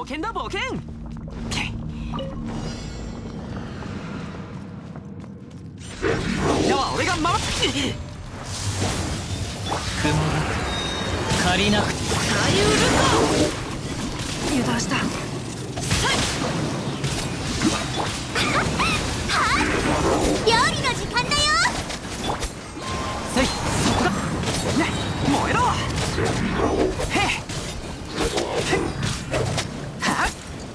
険だ冒険。じゃあ俺が守って。 雲が借りなくて左右ルカ油断した。 料理の時間だよ。 そこだ。ね、燃えろ。へっはっ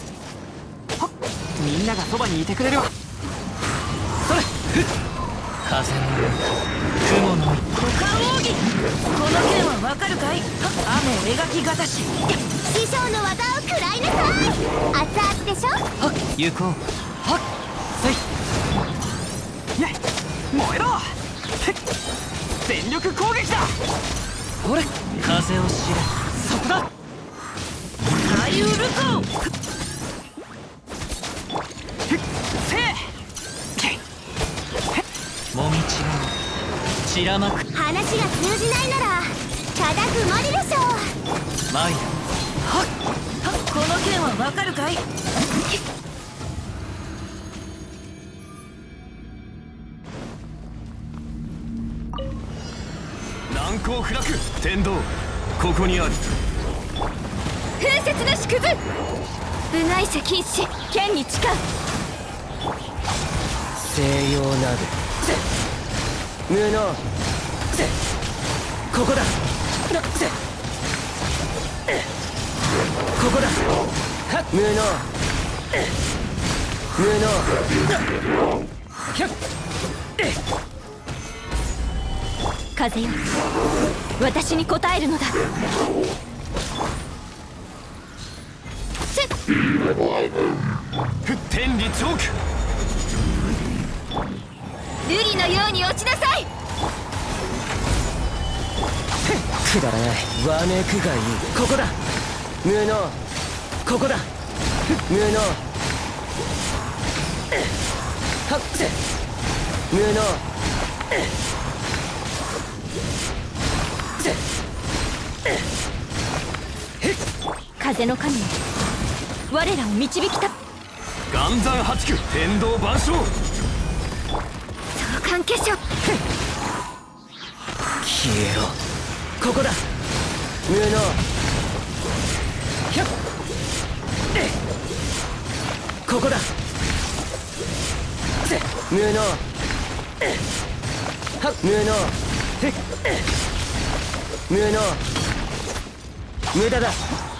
みんながそばにいてくれるわ。それ風の雲の五感奥義。この剣はわかるかい。雨を描きがたし。 師匠の技を食らいなさい。熱々でしょ。 はっ行こう。 はっせい。ね、燃えろ。全力攻撃だ。 ほれ風を知れ。 そこだ。左右ルコせい。 もみちが散らまく。 話が通じないならただ曇りでしょう。 マイこの剣はわかるかい。 難攻不落。天道ここにある。 風雪の縮図。部外者禁止。剣に誓う。 西洋鍋無能。ここだ。ここだ。無能無能。 風よ、私に答えるのだ。 天理チョーク。 瑠璃のように落ちなさい。 くだらないわめくがいい。ここだ。無能。ここだ。無能。はっ無能。 風の神よ、我らを導きた。 岩山八九。天道万象。 相関結晶。 消えろ。ここだ。無能。ここだ。無能。はっ無能。無能。無駄だ。